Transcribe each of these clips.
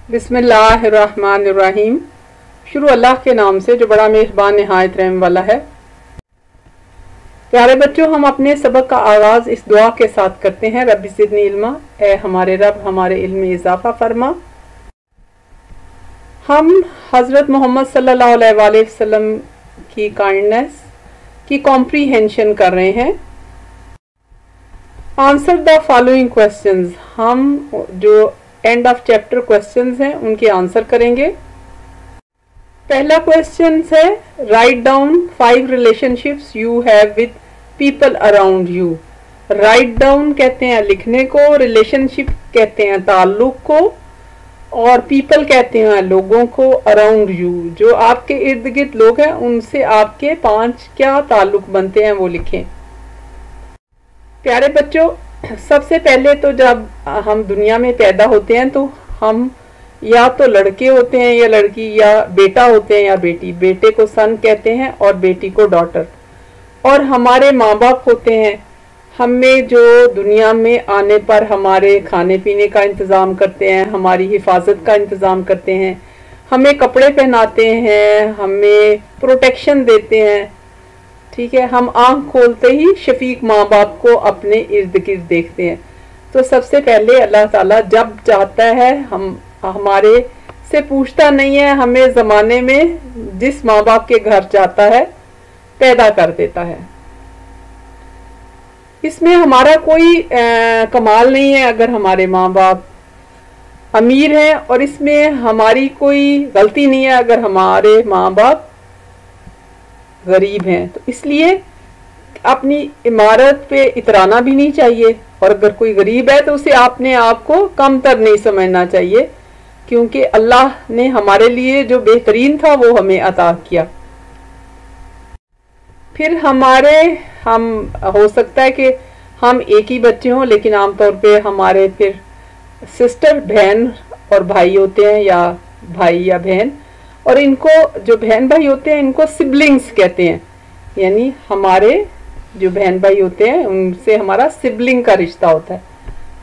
बिस्मिल्लाहिर्रहमानिर्रहीम। शुरू अल्लाह के नाम से जो बड़ा मेहरबान निहायत रहम वाला है। प्यारे बच्चों, हम अपने सबक का आगाज़ इस दुआ के साथ करते हैं। रब्बि ज़िदनी इल्मा, ए हमारे रब हमारे इल्म में इजाफ़ा फरमा। हम हज़रत मोहम्मद सल्लल्लाहु अलैहि वसल्लम की काइंडनेस की कॉम्प्रीहेंशन कर रहे हैं। Answer the following questions. हम जो एंड ऑफ चैप्टर क्वेश्चंस हैं उनके आंसर करेंगे। पहला क्वेश्चन है, write down 5 relationships you have with people around you. Write down कहते हैं लिखने को, रिलेशनशिप कहते हैं ताल्लुक को, और पीपल कहते हैं लोगों को। अराउंड यू, जो आपके इर्द गिर्द लोग हैं उनसे आपके 5 क्या ताल्लुक बनते हैं वो लिखें। प्यारे बच्चों, सबसे पहले तो जब हम दुनिया में पैदा होते हैं तो हम या तो लड़के होते हैं या लड़की, या बेटा होते हैं या बेटी। बेटे को सन कहते हैं और बेटी को डॉटर। और हमारे माँ बाप होते हैं, हमें जो दुनिया में आने पर हमारे खाने पीने का इंतज़ाम करते हैं, हमारी हिफाजत का इंतज़ाम करते हैं, हमें कपड़े पहनाते हैं, हमें प्रोटेक्शन देते हैं। ठीक है, हम आंख खोलते ही शफीक माँ बाप को अपने इर्द गिर्द देखते हैं। तो सबसे पहले अल्लाह ताला जब चाहता है हमारे से पूछता नहीं है, हमें ज़माने में जिस माँ बाप के घर जाता है पैदा कर देता है। इसमें हमारा कोई कमाल नहीं है अगर हमारे माँ बाप अमीर हैं, और इसमें हमारी कोई गलती नहीं है अगर हमारे माँ बाप गरीब हैं। तो इसलिए अपनी इमारत पे इतराना भी नहीं चाहिए, और अगर कोई गरीब है तो उसे अपने आप को कमतर नहीं समझना चाहिए, क्योंकि अल्लाह ने हमारे लिए जो बेहतरीन था वो हमें अता किया। फिर हम हो सकता है कि हम एक ही बच्चे हों, लेकिन आमतौर पे हमारे फिर सिस्टर बहन और भाई होते हैं, या भाई या बहन, और इनको जो बहन भाई होते हैं इनको सिबलिंग्स कहते हैं। यानी हमारे जो बहन भाई होते हैं उनसे हमारा सिबलिंग का रिश्ता होता है।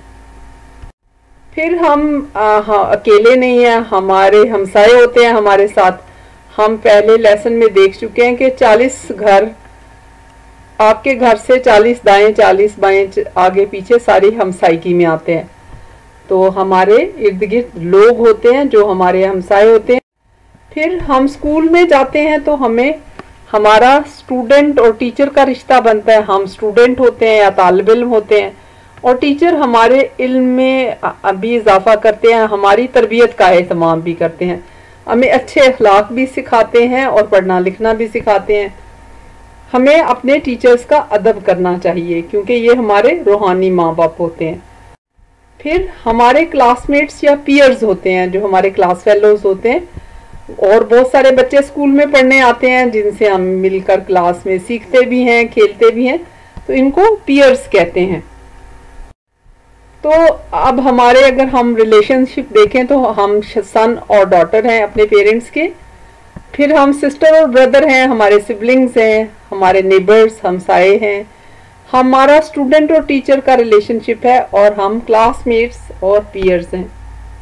फिर हम अकेले नहीं हैं, हमारे हमसाए होते हैं हमारे साथ। हम पहले लेसन में देख चुके हैं कि 40 घर, आपके घर से 40 दाएं 40 बाएं आगे पीछे सारी हमसाइकी में आते हैं। तो हमारे इर्द गिर्द लोग होते हैं जो हमारे हमसाए होते हैं। फिर हम स्कूल में जाते हैं तो हमें हमारा स्टूडेंट और टीचर का रिश्ता बनता है। हम स्टूडेंट होते हैं या तालिब इल्म होते हैं, और टीचर हमारे इल्म में भी इजाफा करते हैं, हमारी तरबियत का एहतमाम भी करते हैं, हमें अच्छे अखलाक भी सिखाते हैं और पढ़ना लिखना भी सिखाते हैं। हमें अपने टीचर्स का अदब करना चाहिए, क्योंकि ये हमारे रूहानी माँ बाप होते हैं। फिर हमारे क्लासमेट्स या पीयर्स होते हैं जो हमारे क्लास फेलोज होते हैं, और बहुत सारे बच्चे स्कूल में पढ़ने आते हैं जिनसे हम मिलकर क्लास में सीखते भी हैं, खेलते भी हैं, तो इनको पीयर्स कहते हैं। तो अब हमारे अगर हम रिलेशनशिप देखें तो हम सन और डॉटर हैं अपने पेरेंट्स के। फिर हम सिस्टर और ब्रदर हैं, हमारे सिबलिंग्स हैं, हमारे नेबर्स हमसाए हैं, हमारा स्टूडेंट और टीचर का रिलेशनशिप है, और हम क्लासमेट्स और पीयर्स हैं।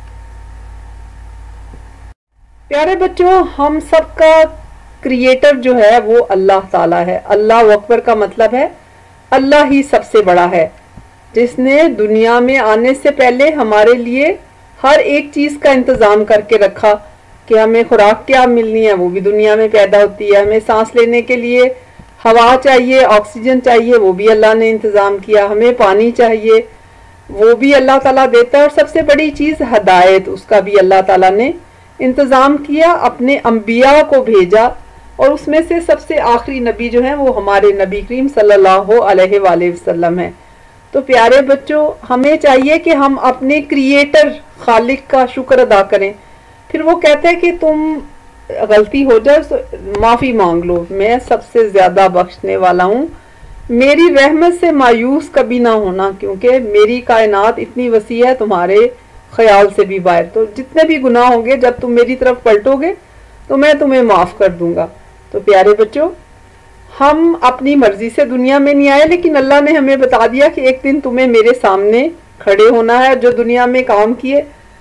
प्यारे बच्चों, हम सबका क्रिएटर जो है वो अल्लाह ताला है। अल्लाह अकबर का मतलब है अल्लाह ही सबसे बड़ा है, जिसने दुनिया में आने से पहले हमारे लिए हर एक चीज़ का इंतज़ाम करके रखा कि हमें खुराक क्या मिलनी है वो भी दुनिया में पैदा होती है, हमें सांस लेने के लिए हवा चाहिए, ऑक्सीजन चाहिए, वो भी अल्लाह ने इंतज़ाम किया, हमें पानी चाहिए वो भी अल्लाह ताला देता है, और सबसे बड़ी चीज़ हदायत, उसका भी अल्लाह ताला ने इंतज़ाम किया, अपने अंबिया को भेजा, और उसमें से सबसे आखिरी नबी जो है वो हमारे नबी करीम सल्लल्लाहु अलैहि वसल्लम है। तो प्यारे बच्चों, हमें चाहिए कि हम अपने क्रिएटर खालिक का शुक्र अदा करें। फिर वो कहते हैं कि तुम गलती हो जाए तो माफ़ी मांग लो, मैं सबसे ज़्यादा बख्शने वाला हूँ, मेरी रहमत से मायूस कभी ना होना, क्योंकि मेरी कायनात इतनी वसी है तुम्हारे ख्याल से भी बाहर। तो जितने भी गुनाह होंगे जब तुम मेरी तरफ पलटोगे तो मैं तुम्हें माफ़ कर दूंगा। तो प्यारे बच्चों, हम अपनी मर्जी से दुनिया में नहीं आए, लेकिन अल्लाह ने हमें बता दिया कि एक दिन तुम्हें मेरे सामने खड़े होना है। जो दुनिया में काम किए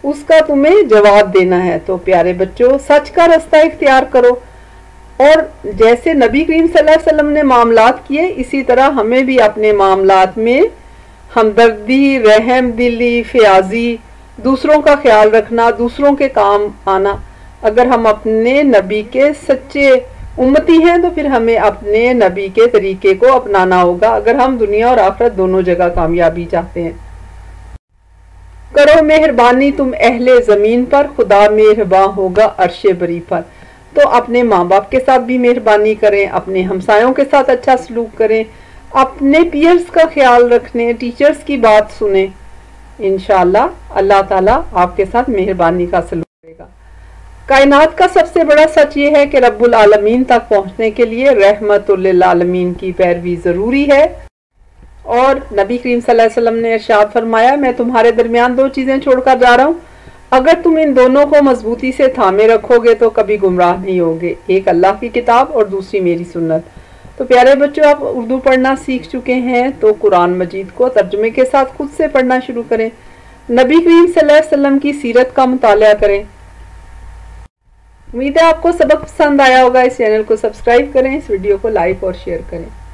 उसका तुम्हें जवाब देना है। तो प्यारे बच्चों, सच का रास्ता इख्तियार करो और जैसे नबी करीम सल्लल्लाहु अलैहि वसल्लम ने मामलात किए, इसी तरह हमें भी अपने मामलात में हमदर्दी, रहम दिली, फ़याज़ी, दूसरों का ख्याल रखना, दूसरों के काम आना। अगर हम अपने नबी के सच्चे उम्मती हैं तो फिर हमें अपने नबी के तरीके को अपनाना होगा, अगर हम दुनिया और आखिरत दोनों जगह कामयाबी चाहते हैं। करो मेहरबानी तुम अहले ज़मीन पर, खुदा मेहरबान होगा अर्शे बरी पर। तो अपने माँ बाप के साथ भी मेहरबानी करें, अपने हमसायों के साथ अच्छा सलूक करें, अपने पीयर्स का ख्याल रखने, टीचर्स की बात सुने। इंशाअल्लाह अल्लाह ताला आपके साथ मेहरबानी का सलूक करेगा। कायनात का सबसे बड़ा सच ये है कि रब्बुल आलमीन तक पहुंचने के लिए रहमतुल आलमीन की पैरवी ज़रूरी है। और नबी करीम सल्लल्लाहु अलैहि वसल्लम ने इरशाद फरमाया, मैं तुम्हारे दरमियान दो चीज़ें छोड़कर जा रहा हूँ, अगर तुम इन दोनों को मजबूती से थामे रखोगे तो कभी गुमराह नहीं होगे, एक अल्लाह की किताब और दूसरी मेरी सुन्नत। तो प्यारे बच्चों, आप उर्दू पढ़ना सीख चुके हैं तो कुरान मजीद को तर्जुमे के साथ खुद से पढ़ना शुरू करें, नबी करीम सल्लल्लाहु अलैहि वसल्लम की सीरत का मुताला करें। उम्मीद है आपको सबक पसंद आया होगा। इस चैनल को सब्सक्राइब करें, इस वीडियो को लाइक और शेयर करें।